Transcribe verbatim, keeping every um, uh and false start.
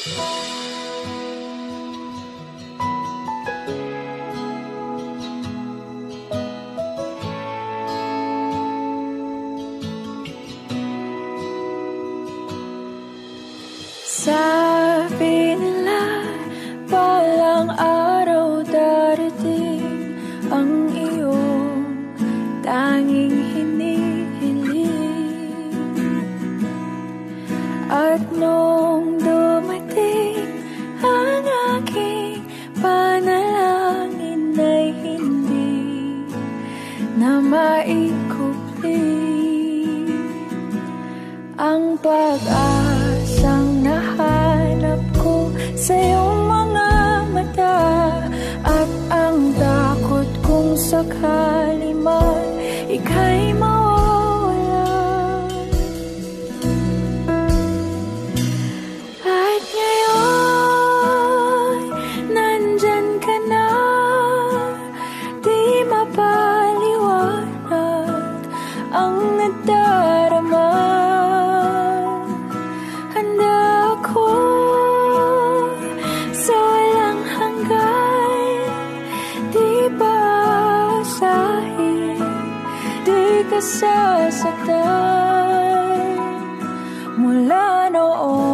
Sabi nila, balang araw darating ang iyong tanging hinihiling. At nung dumating ang aking panalangin ay hindi na maikupli ang pag-asang nahanap ko sa iyong mga mata, at ang takot kong sakali man ika'y mawawala. At ngayon nandyan ka na, di mapaliwanag ang nadarama. Sasaktan mula noon.